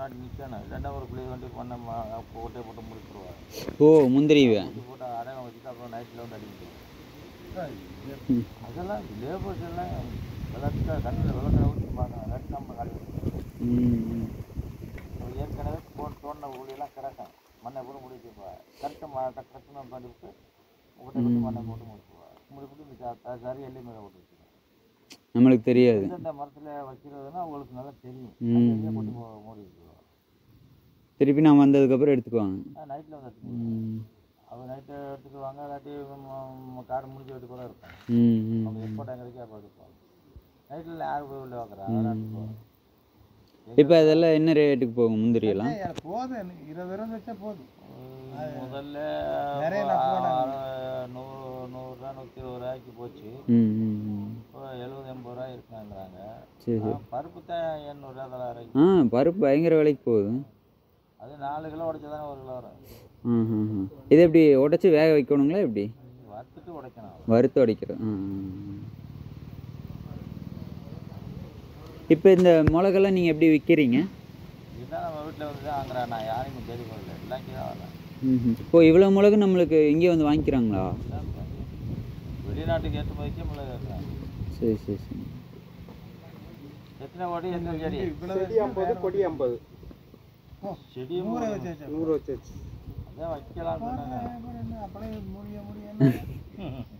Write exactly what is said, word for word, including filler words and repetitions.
முன்னாடி நிற்கணும். இல்லைன்னா ஒரு புளிய வண்டி பண்ண கோட்டையை போட்டு முடிச்சுருவாங்க. ஓ முந்திரிவை போட்டு அடையாளம் வச்சுட்டு அப்புறம் நைட்டில் வந்து அடிக்கிட்டு அதெல்லாம் லேபர்ஸ் எல்லாம் விளக்க கண்ணில் விளக்க ஊற்றி பார்க்கணும். ரெண்டு நம்ம கடையில் ஏற்கனவே போட்டு தோண்டின ஊழியெல்லாம் கிடக்கும். மண்ணை கூட முடிச்சுப்பா கரெக்டாக ம கரெக்டாக பண்ணிவிட்டு ஊட்டை விட்டு மண்ணை போட்டு முடிச்சுப்பா முடிச்சுட்டு இந்த சரி எள்ளி மேலே போட்டு வச்சுக்கணும். நம்மளுக்கு தெரியாது. இந்த மரத்தில் வைக்கிறதுனா அவங்களுக்கு நல்லா தெரியும். போட்டு மூடி வச்சுருவாங்க. திருப்பி நான் வந்ததுக்கப்புறம் எடுத்துக்குவாங்க. நைட்டில் வந்து எடுத்துக்குவாங்க. அவங்க நைட்டு எடுத்துக்குவாங்க. இல்லாட்டி காடு முடிஞ்ச வெட்டி கூட இருப்பாங்க. அவங்க எப்போ டைம் கிடைக்கும் அப்போ எடுப்பாங்க. நைட்டில் யார் போய் உள்ள வைக்கிறாங்க அதெல்லாம் எடுத்துக்குவாங்க. இப்போ அதெல்லாம் என்ன ரேட்டுக்கு போகும் முந்திரியெல்லாம்? போதும் இருபது ரூபா வச்சா போதும். முதல்ல நூறு நூறுரூவா நூற்றி இருபது ரூபாய்க்கு போச்சு. இப்போ எழுபது எண்பது ரூபாய் இருக்காங்கிறாங்க. சரி பருப்பு தான் எண்ணூறுரூவா தொள்ளாயிரம். ஆ பருப்பு பயங்கர விலைக்கு போகுது. அது நாலு கிலோ உடைச்சா தானே ஒரு கிலோ வரும். ம் இது எப்படி உடைச்சி வேக வைக்கணுங்களா எப்படி? வறுத்துட்டு உடைக்கணும். வறுத்து உடைக்கிறோம். இப்போ இந்த மிளகெல்லாம் நீங்கள் எப்படி விற்கிறீங்க? இதுதான் நம்ம வீட்டில் வந்து தான் வாங்குறேன். நான் யாரையும் தேடி போகல. எல்லாம் இங்கே தான் வரேன். ம் இப்போ இவ்வளோ மிளகு நம்மளுக்கு இங்கே வந்து வாங்கிக்கிறாங்களா? வெளிநாட்டுக்கு ஏற்றுமதிக்கே மிளகு இருக்கிறாங்க. சரி சரி சரி. எத்தனை கோடி எத்தனை செடி? செடி ஐம்பது கொடி ஐம்பது. செடி நூறு வச்சு நூறு வச்சு அதான் வைக்கலாம் சொன்னாங்க. அப்படியே முடிய முடிய